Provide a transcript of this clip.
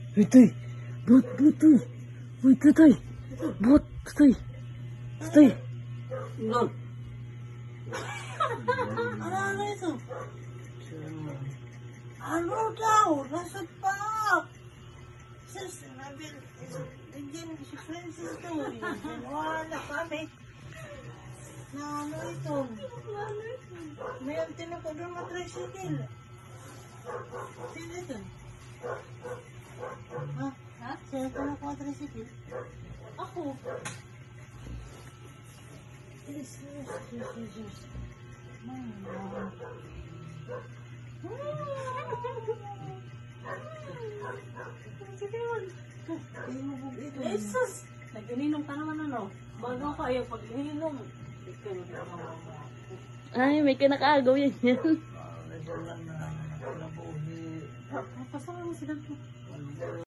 Itoy. Bot, butoy. Uy, tutoy. Bot, tutoy. Tutoy. Ano ito? Ano daw? Nasa pa? Sis, nandiyan si Francis daw. Wala kami. Na ano ito? May antena ko doon matricycle. Sino ito? Ha? Sino ito na matricycle? Ako. Yes. Jesus! Nag-ininom ka naman ano? Bago ka ayaw pag-ininom. Ay, may kinakaagaw yan. Pasama mo sila.